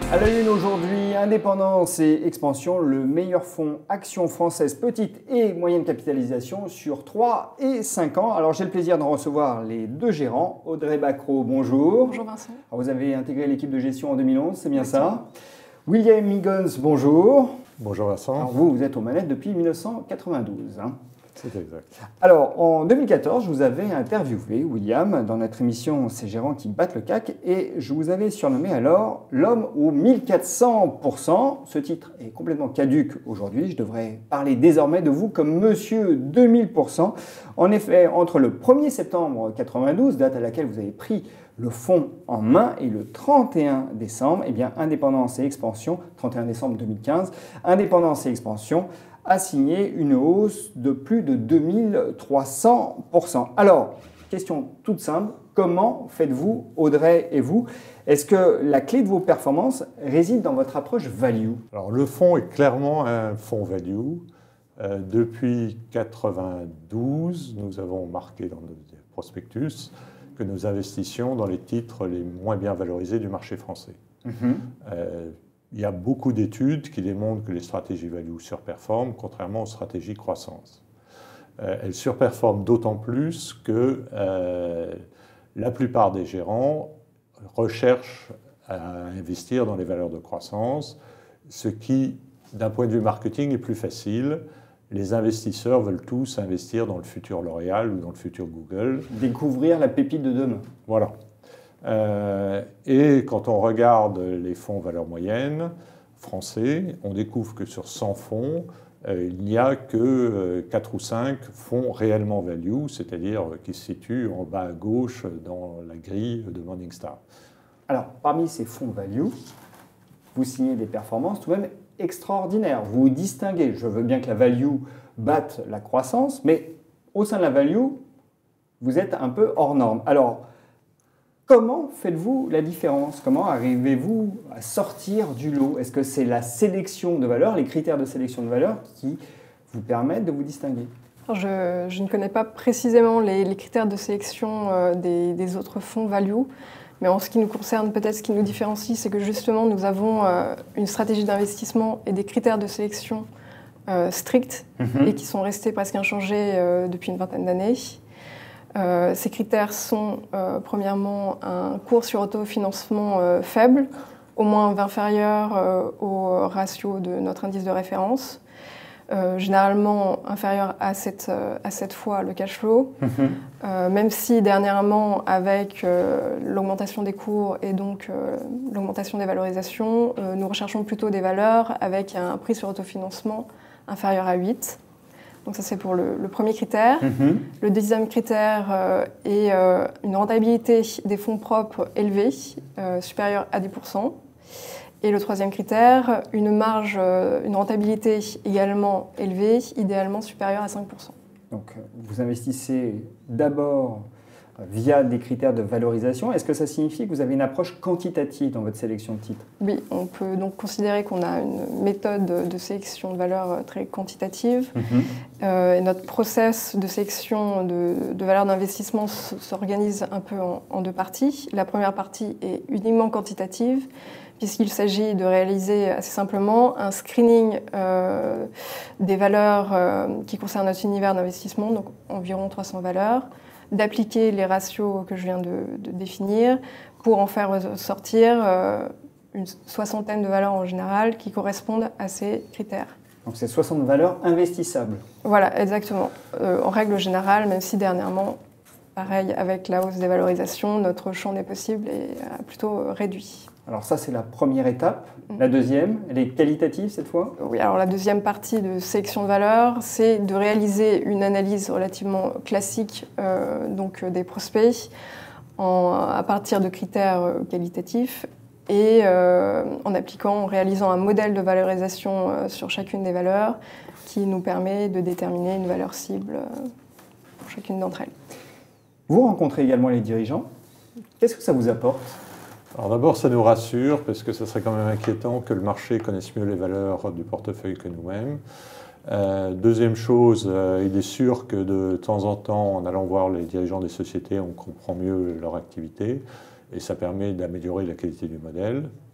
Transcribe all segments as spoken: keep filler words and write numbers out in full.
À la une aujourd'hui, indépendance et expansion, le meilleur fonds action française petite et moyenne capitalisation sur trois et cinq ans. Alors j'ai le plaisir d'en recevoir les deux gérants. Audrey Bacrot, bonjour. Bonjour Vincent. Alors, vous avez intégré l'équipe de gestion en deux mille onze, c'est bien ça? William Higgins, bonjour. Bonjour Vincent. Alors, vous, vous êtes aux manettes depuis mille neuf cent quatre-vingt-douze. Hein. C'est exact. Alors, en deux mille quatorze, je vous avais interviewé, William, dans notre émission Ces gérants qui battent le C A C, et je vous avais surnommé alors l'homme aux mille quatre cents pour cent. Ce titre est complètement caduc aujourd'hui. Je devrais parler désormais de vous comme monsieur deux mille pour cent. En effet, entre le premier septembre quatre-vingt-douze, date à laquelle vous avez pris le fonds en main, et le trente et un décembre, eh bien, Indépendance et Expansion, trente et un décembre deux mille quinze, Indépendance et Expansion a signé une hausse de plus de deux mille trois cents pour cent. Alors, question toute simple, comment faites-vous, Audrey et vous? Est-ce que la clé de vos performances réside dans votre approche value? Alors, le fonds est clairement un fonds value. Euh, depuis mille neuf cent quatre-vingt-douze, nous avons marqué dans notre prospectus que nous investissions dans les titres les moins bien valorisés du marché français. Mmh. Euh, Il y a beaucoup d'études qui démontrent que les stratégies value surperforment, contrairement aux stratégies croissance. Euh, elles surperforment d'autant plus que euh, la plupart des gérants recherchent à investir dans les valeurs de croissance, ce qui, d'un point de vue marketing, est plus facile. Les investisseurs veulent tous investir dans le futur L'Oréal ou dans le futur Google. Découvrir la pépite de demain. Voilà. Euh, et quand on regarde les fonds valeur moyenne français, on découvre que sur cent fonds, euh, il n'y a que euh, quatre ou cinq fonds réellement value, c'est-à-dire euh, qui se situent en bas à gauche dans la grille de Morningstar. Alors, parmi ces fonds value, vous signez des performances tout de même extraordinaires. Vous vous distinguez. Je veux bien que la value batte la croissance, mais au sein de la value, vous êtes un peu hors norme. Alors, comment faites-vous la différence? Comment arrivez-vous à sortir du lot? Est-ce que c'est la sélection de valeurs, les critères de sélection de valeurs qui vous permettent de vous distinguer? je, je ne connais pas précisément les, les critères de sélection euh, des, des autres fonds value, mais en ce qui nous concerne, peut-être ce qui nous différencie, c'est que justement nous avons euh, une stratégie d'investissement et des critères de sélection euh, stricts mm-hmm. et qui sont restés presque inchangés euh, depuis une vingtaine d'années. Euh, ces critères sont, euh, premièrement, un cours sur autofinancement euh, faible, au moins inférieur euh, au ratio de notre indice de référence, euh, généralement inférieur à sept, euh, à sept fois le cash flow, mmh. euh, même si dernièrement, avec euh, l'augmentation des cours et donc euh, l'augmentation des valorisations, euh, nous recherchons plutôt des valeurs avec un prix sur autofinancement inférieur à huit. Donc ça, c'est pour le, le premier critère. Mm-hmm. Le deuxième critère euh, est euh, une rentabilité des fonds propres élevée, euh, supérieure à dix pour cent. Et le troisième critère, une marge, euh, une rentabilité également élevée, idéalement supérieure à cinq pour cent. Donc vous investissez d'abord via des critères de valorisation. Est-ce que ça signifie que vous avez une approche quantitative dans votre sélection de titres? Oui, on peut donc considérer qu'on a une méthode de sélection de valeurs très quantitative. Mm-hmm. Euh, et notre process de sélection de, de valeurs d'investissement s'organise un peu en, en deux parties. La première partie est uniquement quantitative, puisqu'il s'agit de réaliser assez simplement un screening euh, des valeurs euh, qui concernent notre univers d'investissement, donc environ trois cents valeurs, d'appliquer les ratios que je viens de, de définir pour en faire sortir euh, une soixantaine de valeurs en général qui correspondent à ces critères. Donc c'est soixante valeurs investissables. Voilà, exactement. Euh, en règle générale, même si dernièrement, pareil, avec la hausse des valorisations, notre champ des possibles est euh, plutôt réduit. Alors ça, c'est la première étape. La deuxième, elle est qualitative cette fois? Oui, alors la deuxième partie de sélection de valeurs, c'est de réaliser une analyse relativement classique euh, donc, des prospects en, à partir de critères euh, qualitatifs et euh, en appliquant, en réalisant un modèle de valorisation euh, sur chacune des valeurs qui nous permet de déterminer une valeur cible euh, pour chacune d'entre elles. Vous rencontrez également les dirigeants. Qu'est-ce que ça vous apporte? Alors d'abord, ça nous rassure, parce que ça serait quand même inquiétant que le marché connaisse mieux les valeurs du portefeuille que nous-mêmes. Euh, deuxième chose, euh, il est sûr que de temps en temps, en allant voir les dirigeants des sociétés, on comprend mieux leur activité, et ça permet d'améliorer la qualité du modèle.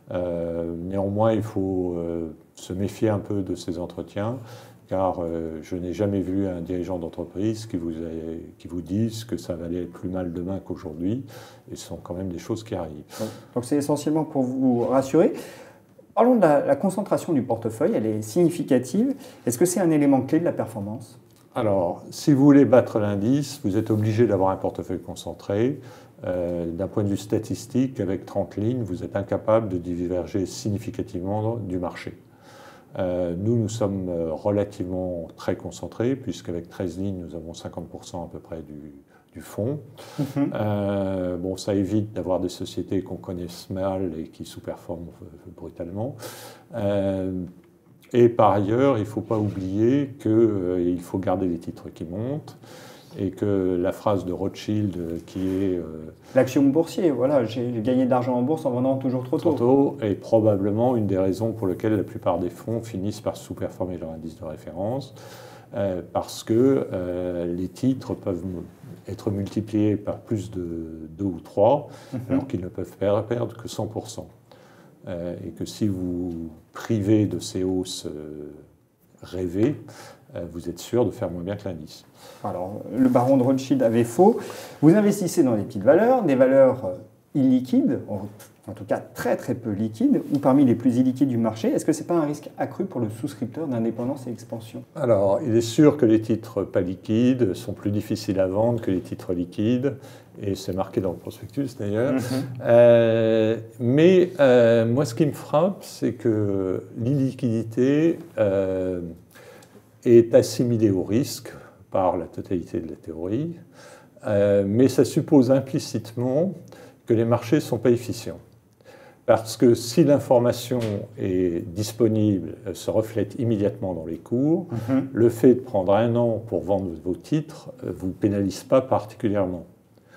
Euh, néanmoins, il faut euh, se méfier un peu de ces entretiens, car euh, je n'ai jamais vu un dirigeant d'entreprise qui vous, a, qui vous dise que ça va aller plus mal demain qu'aujourd'hui, et ce sont quand même des choses qui arrivent. Donc c'est essentiellement pour vous rassurer. Parlons de la, la concentration du portefeuille, elle est significative. Est-ce que c'est un élément clé de la performance ? Alors, si vous voulez battre l'indice, vous êtes obligé d'avoir un portefeuille concentré. Euh, d'un point de vue statistique, avec trente lignes, vous êtes incapable de diverger significativement du marché. Euh, nous, nous sommes relativement très concentrés, puisqu'avec treize lignes, nous avons cinquante pour cent à peu près du, du fonds. Mm-hmm. euh, bon, ça évite d'avoir des sociétés qu'on connaisse mal et qui sous-performent brutalement. Euh, et par ailleurs, il ne faut pas oublier qu'il euh, faut garder les titres qui montent, et que la phrase de Rothschild qui est... Euh, l'axiome boursier, voilà, j'ai gagné de l'argent en bourse en vendant toujours trop tôt. Trop tôt est probablement une des raisons pour lesquelles la plupart des fonds finissent par sous-performer leur indice de référence, euh, parce que euh, les titres peuvent être multipliés par plus de deux ou trois, mm-hmm. alors qu'ils ne peuvent perdre que cent pour cent. Euh, et que si vous privez de ces hausses euh, rêvées, vous êtes sûr de faire moins bien que l'indice. Alors, le baron de Rothschild avait faux. Vous investissez dans des petites valeurs, des valeurs illiquides, en tout cas très très peu liquides, ou parmi les plus illiquides du marché. Est-ce que ce n'est pas un risque accru pour le souscripteur d'indépendance et expansion ? Alors, il est sûr que les titres pas liquides sont plus difficiles à vendre que les titres liquides, et c'est marqué dans le prospectus d'ailleurs. Mm-hmm. Euh, mais euh, moi, ce qui me frappe, c'est que l'illiquidité... Euh, est assimilé au risque par la totalité de la théorie, euh, mais ça suppose implicitement que les marchés ne sont pas efficients. Parce que si l'information est disponible, elle se reflète immédiatement dans les cours, mm-hmm. le fait de prendre un an pour vendre vos titres ne vous pénalise pas particulièrement.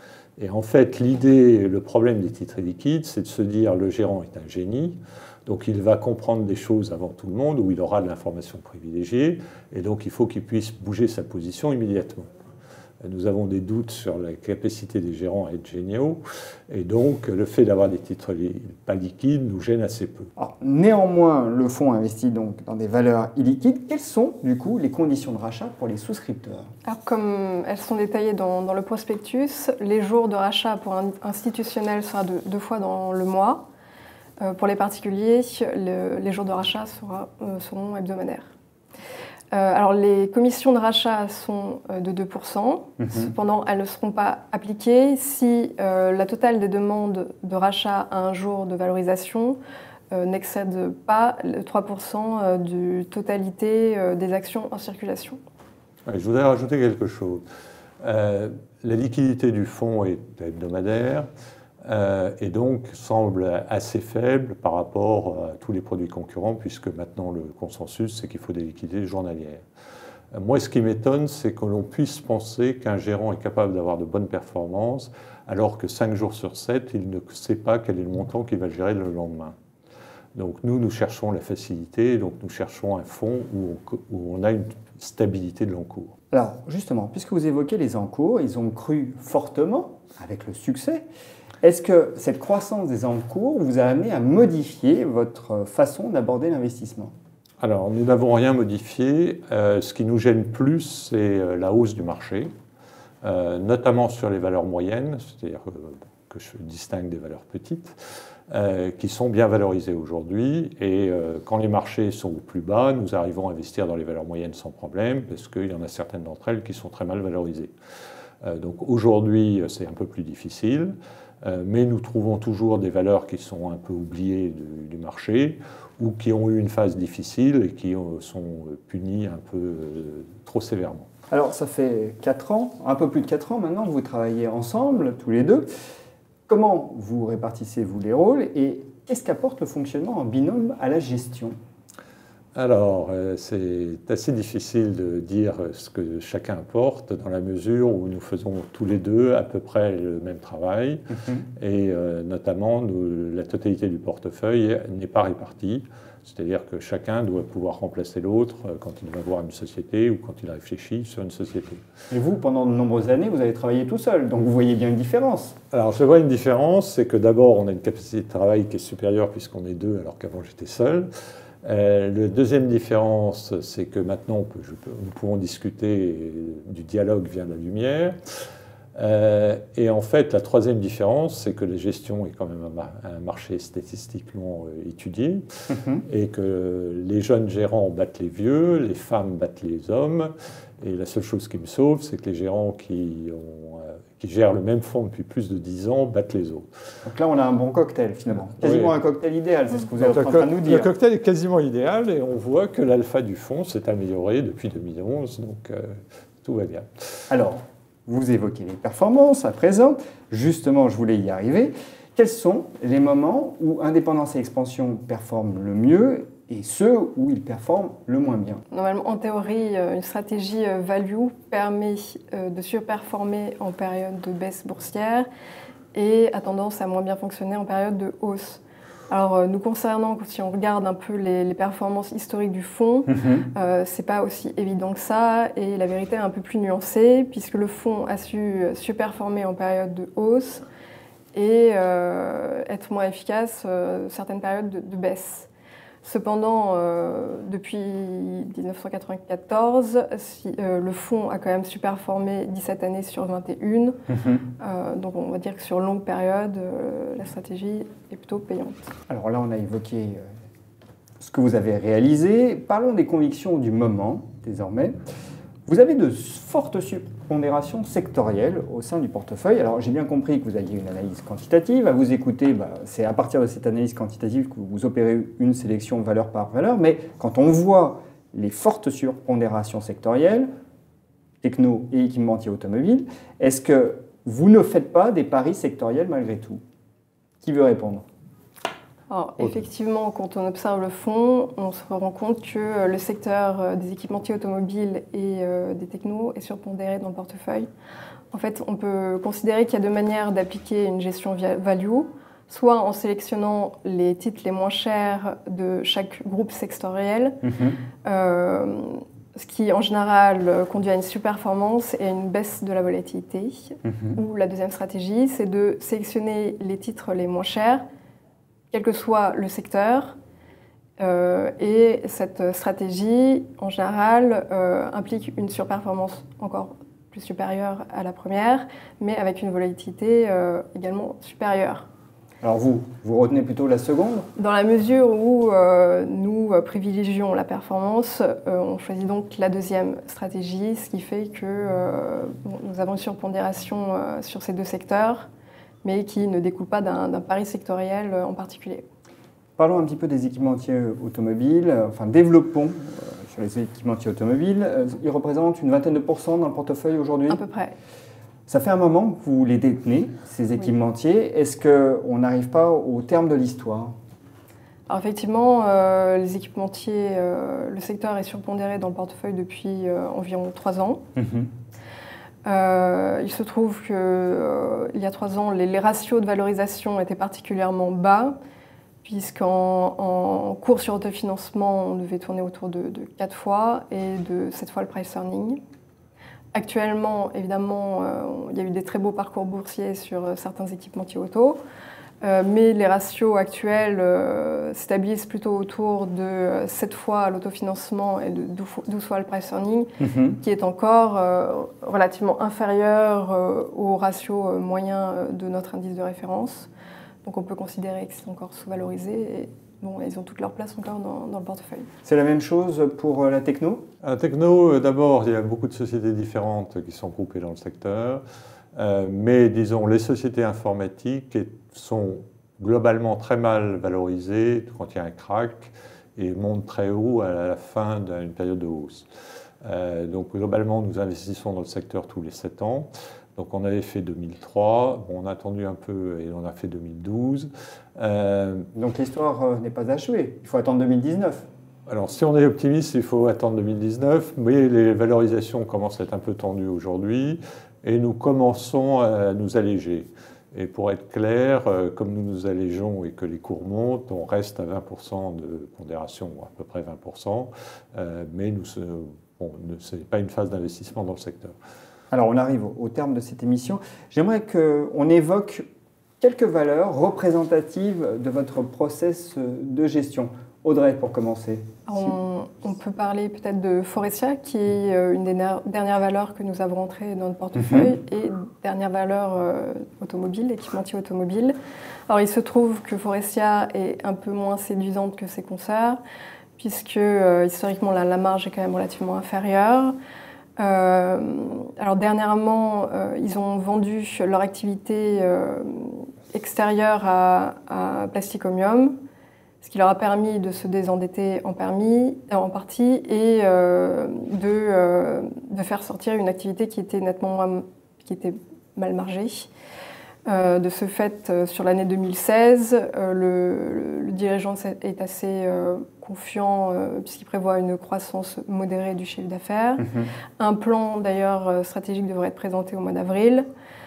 Et en fait, l'idée, le problème des titres liquides, c'est de se dire le gérant est un génie, donc il va comprendre des choses avant tout le monde, où il aura de l'information privilégiée, et donc il faut qu'il puisse bouger sa position immédiatement. Nous avons des doutes sur la capacité des gérants à être géniaux, et donc le fait d'avoir des titres li- pas liquides nous gêne assez peu. Alors, néanmoins, le fonds investit donc dans des valeurs illiquides. Quelles sont du coup les conditions de rachat pour les souscripteurs ? Alors, comme elles sont détaillées dans, dans le prospectus, les jours de rachat pour un institutionnel sera de, deux fois dans le mois. Euh, pour les particuliers, le, les jours de rachat sera, euh, seront hebdomadaires. Euh, alors, les commissions de rachat sont euh, de deux pour cent. Mmh. Cependant, elles ne seront pas appliquées si euh, la totale des demandes de rachat à un jour de valorisation euh, n'excède pas le trois pour cent euh, de totalité euh, des actions en circulation. Ouais, je voudrais rajouter quelque chose. Euh, la liquidité du fonds est hebdomadaire. Euh, et donc semble assez faible par rapport à tous les produits concurrents, puisque maintenant le consensus, c'est qu'il faut des liquidités journalières. Euh, moi, ce qui m'étonne, c'est que l'on puisse penser qu'un gérant est capable d'avoir de bonnes performances, alors que cinq jours sur sept, il ne sait pas quel est le montant qu'il va gérer le lendemain. Donc nous, nous cherchons la facilité, donc nous cherchons un fonds où on, où on a une stabilité de l'encours. Alors justement, puisque vous évoquez les encours, ils ont cru fortement avec le succès. Est-ce que cette croissance des encours vous a amené à modifier votre façon d'aborder l'investissement ? Alors, nous n'avons rien modifié. Euh, ce qui nous gêne plus, c'est la hausse du marché, euh, notamment sur les valeurs moyennes, c'est-à-dire euh, que je distingue des valeurs petites, euh, qui sont bien valorisées aujourd'hui. Et euh, quand les marchés sont au plus bas, nous arrivons à investir dans les valeurs moyennes sans problème, parce qu'il y en a certaines d'entre elles qui sont très mal valorisées. Euh, donc aujourd'hui, c'est un peu plus difficile. Euh, mais nous trouvons toujours des valeurs qui sont un peu oubliées du, du marché ou qui ont eu une phase difficile et qui euh, sont punies un peu euh, trop sévèrement. Alors ça fait quatre ans, un peu plus de quatre ans maintenant que vous travaillez ensemble, tous les deux. Comment vous répartissez-vous les rôles et qu'est-ce qu'apporte le fonctionnement en binôme à la gestion ? Alors, euh, c'est assez difficile de dire ce que chacun apporte dans la mesure où nous faisons tous les deux à peu près le même travail mmh. et euh, notamment nous, la totalité du portefeuille n'est pas répartie. C'est-à-dire que chacun doit pouvoir remplacer l'autre quand il va voir une société ou quand il réfléchit sur une société. Et vous, pendant de nombreuses années, vous avez travaillé tout seul, donc vous voyez bien une différence. Alors je vois une différence, c'est que d'abord on a une capacité de travail qui est supérieure puisqu'on est deux alors qu'avant j'étais seul. Euh, la deuxième différence, c'est que maintenant on peut, je peux, nous pouvons discuter du dialogue via la lumière. Euh, et en fait, la troisième différence, c'est que la gestion est quand même un, un marché statistiquement euh, étudié mm-hmm. et que les jeunes gérants battent les vieux, les femmes battent les hommes. Et la seule chose qui me sauve, c'est que les gérants qui, ont, euh, qui gèrent le même fonds depuis plus de dix ans battent les autres. Donc là, on a un bon cocktail finalement. Quasiment oui. un cocktail idéal, c'est ce que vous êtes Donc, en train de nous dire. Le cocktail est quasiment idéal et on voit que l'alpha du fonds s'est amélioré depuis deux mille onze, donc euh, tout va bien. Alors, vous évoquez les performances à présent. Justement, je voulais y arriver. Quels sont les moments où indépendance et expansion performent le mieux et ceux où ils performent le moins bien? Normalement, en théorie, une stratégie value permet de surperformer en période de baisse boursière et a tendance à moins bien fonctionner en période de hausse. Alors, nous concernant, si on regarde un peu les, les performances historiques du fonds, mmh. euh, c'est pas aussi évident que ça, et la vérité est un peu plus nuancée, puisque le fonds a su surperformer en période de hausse et euh, être moins efficace euh, certaines périodes de, de baisse. Cependant, euh, depuis dix-neuf cent quatre-vingt-quatorze, si, euh, le fonds a quand même surperformé dix-sept années sur vingt et une. Mmh. Euh, donc on va dire que sur longue période, euh, la stratégie est plutôt payante. Alors là, on a évoqué euh, ce que vous avez réalisé. Parlons des convictions du moment, désormais. Vous avez de fortes surpondérations sectorielles au sein du portefeuille. Alors j'ai bien compris que vous aviez une analyse quantitative. À vous écouter, bah, c'est à partir de cette analyse quantitative que vous opérez une sélection valeur par valeur. Mais quand on voit les fortes surpondérations sectorielles, techno et équipementier automobile, est-ce que vous ne faites pas des paris sectoriels malgré tout? Qui veut répondre? Alors, effectivement, quand on observe le fonds, on se rend compte que le secteur des équipementiers automobiles et des technos est surpondéré dans le portefeuille. En fait, on peut considérer qu'il y a deux manières d'appliquer une gestion value, soit en sélectionnant les titres les moins chers de chaque groupe sectoriel, mmh. euh, ce qui en général conduit à une surperformance et à une baisse de la volatilité. Mmh. Ou la deuxième stratégie, c'est de sélectionner les titres les moins chers, quel que soit le secteur. Euh, et cette stratégie, en général, euh, implique une surperformance encore plus supérieure à la première, mais avec une volatilité euh, également supérieure. Alors vous, vous retenez plutôt la seconde? Dans la mesure où euh, nous privilégions la performance, euh, on choisit donc la deuxième stratégie, ce qui fait que euh, bon, nous avons une surpondération euh, sur ces deux secteurs, mais qui ne découle pas d'un d'un pari sectoriel en particulier. Parlons un petit peu des équipementiers automobiles, enfin développons euh, sur les équipementiers automobiles. Euh, ils représentent une vingtaine de pourcents dans le portefeuille aujourd'hui? À peu près. Ça fait un moment que vous les détenez, ces équipementiers. Oui. Est-ce qu'on n'arrive pas au terme de l'histoire? Alors effectivement, euh, les équipementiers, euh, le secteur est surpondéré dans le portefeuille depuis euh, environ trois ans. Mmh. Euh, il se trouve qu'il euh, y a trois ans, les, les ratios de valorisation étaient particulièrement bas, puisqu'en en cours sur autofinancement, on devait tourner autour de, de quatre fois et de sept fois le price earning. Actuellement, évidemment, euh, il y a eu des très beaux parcours boursiers sur euh, certains équipementiers auto, euh, mais les ratios actuels euh, stabilisent plutôt autour de sept fois l'autofinancement et de douze fois le price earning, mm-hmm. qui est encore euh, relativement inférieur euh, au ratio euh, moyen de notre indice de référence. Donc on peut considérer que c'est encore sous-valorisé. Et bon, ils ont toute leur place encore dans, dans le portefeuille. C'est la même chose pour la techno? La techno, d'abord, il y a beaucoup de sociétés différentes qui sont groupées dans le secteur. Euh, mais disons, les sociétés informatiques sont globalement très mal valorisées quand il y a un crack et montent très haut à la fin d'une période de hausse. Euh, donc globalement, nous investissons dans le secteur tous les sept ans. Donc on avait fait deux mille trois, bon, on a attendu un peu et on a fait deux mille douze. Euh, Donc l'histoire euh, n'est pas achevée, il faut attendre deux mille dix-neuf. Alors si on est optimiste, il faut attendre deux mille dix-neuf, mais les valorisations commencent à être un peu tendues aujourd'hui et nous commençons à nous alléger. Et pour être clair, euh, comme nous nous allégeons et que les cours montent, on reste à vingt pour cent de pondération, ou à peu près vingt pour cent, euh, mais nous, bon, ce n'est pas une phase d'investissement dans le secteur. Alors on arrive au, au terme de cette émission. J'aimerais qu'on évoque quelques valeurs représentatives de votre process de gestion. Audrey, pour commencer. On, on peut parler peut-être de Forestia, qui est une des dernières valeurs que nous avons rentrées dans notre portefeuille, mmh. et dernière valeur euh, automobile, équipementier automobile. Alors il se trouve que Forestia est un peu moins séduisante que ses consoeurs, puisque euh, historiquement la, la marge est quand même relativement inférieure. Euh, alors dernièrement, euh, ils ont vendu leur activité euh, extérieure à, à Plastic Omnium, ce qui leur a permis de se désendetter en, permis, en partie et euh, de, euh, de faire sortir une activité qui était nettement moins, qui était mal margée. Euh, de ce fait, euh, sur l'année deux mille seize, euh, le, le dirigeant est assez euh, confiant euh, puisqu'il prévoit une croissance modérée du chiffre d'affaires. Mm-hmm. Un plan d'ailleurs stratégique devrait être présenté au mois d'avril.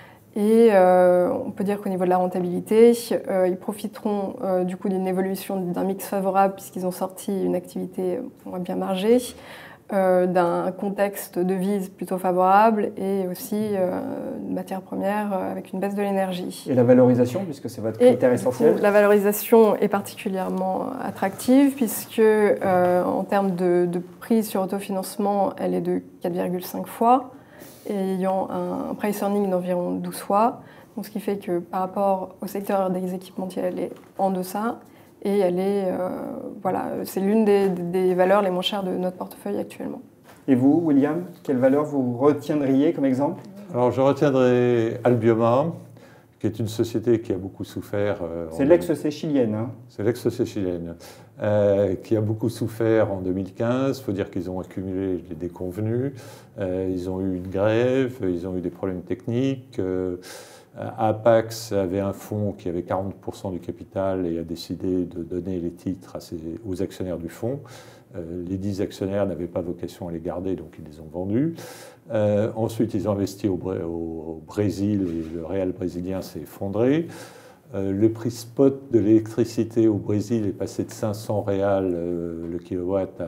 Et euh, on peut dire qu'au niveau de la rentabilité, euh, ils profiteront euh, du coup d'une évolution d'un mix favorable puisqu'ils ont sorti une activité moins bien margée, euh, d'un contexte de devise plutôt favorable et aussi euh, une matière première euh, avec une baisse de l'énergie. Et la valorisation, puisque c'est votre critère et, essentiel. Du coup, la valorisation est particulièrement attractive puisque euh, en termes de, de prix sur autofinancement, elle est de quatre virgule cinq fois. Et ayant un price earning d'environ douze fois, donc ce qui fait que par rapport au secteur des équipementiers, elle est en deçà et elle est, euh, voilà, c'est l'une des, des valeurs les moins chères de notre portefeuille actuellement. Et vous, William, quelle valeur vous retiendriez comme exemple? Alors je retiendrai Albioma, qui est une société qui a beaucoup souffert. Euh, c'est l'ex-société chilienne. Hein. C'est l'ex-société chilienne, euh, qui a beaucoup souffert en deux mille quinze. Il faut dire qu'ils ont accumulé les déconvenus. Euh, ils ont eu une grève, ils ont eu des problèmes techniques. Euh, Apax avait un fonds qui avait quarante pour cent du capital et a décidé de donner les titres à ses, aux actionnaires du fonds. Euh, les dix actionnaires n'avaient pas vocation à les garder, donc ils les ont vendus. Euh, ensuite, ils ont investi au, au, au Brésil et le réal brésilien s'est effondré. Euh, le prix spot de l'électricité au Brésil est passé de cinq cents réals euh, le kilowatt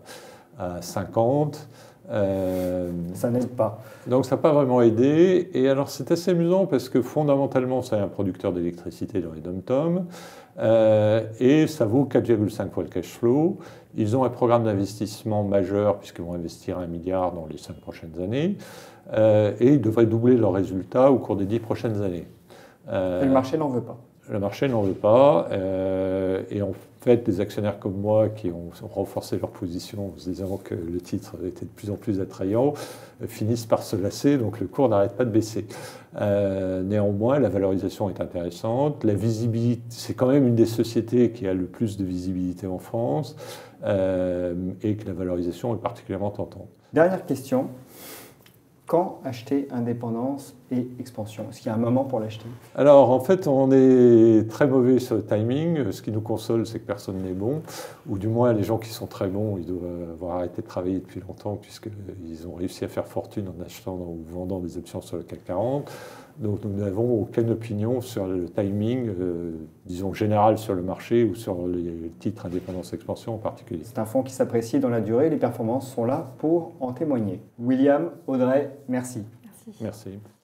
à, à cinquante. Euh, ça n'aide pas. Donc ça n'a pas vraiment aidé. Et alors c'est assez amusant parce que fondamentalement, c'est un producteur d'électricité dans les dom-toms. Euh, et ça vaut quatre virgule cinq fois le cash flow. Ils ont un programme d'investissement majeur puisqu'ils vont investir un milliard dans les cinq prochaines années. Euh, et ils devraient doubler leurs résultats au cours des dix prochaines années. Euh, et le marché n'en veut pas. Le marché n'en veut pas. Euh, et en fait, des actionnaires comme moi qui ont renforcé leur position en se disant que le titre était de plus en plus attrayant, euh, finissent par se lasser, donc le cours n'arrête pas de baisser. Euh, néanmoins, la valorisation est intéressante. La visibilité, c'est quand même une des sociétés qui a le plus de visibilité en France euh, et que la valorisation est particulièrement tentante. Dernière question. Quand acheter indépendance et expansion? Est-ce qu'il y a un moment pour l'acheter? Alors, en fait, on est très mauvais sur le timing. Ce qui nous console, c'est que personne n'est bon. Ou du moins, les gens qui sont très bons, ils doivent avoir arrêté de travailler depuis longtemps puisqu'ils ont réussi à faire fortune en achetant ou vendant des options sur le C A C quarante. Donc, nous n'avons aucune opinion sur le timing, euh, disons, général sur le marché ou sur les titres indépendance-expansion en particulier. C'est un fonds qui s'apprécie dans la durée. Les performances sont là pour en témoigner. William, Audrey, merci. Merci. Merci.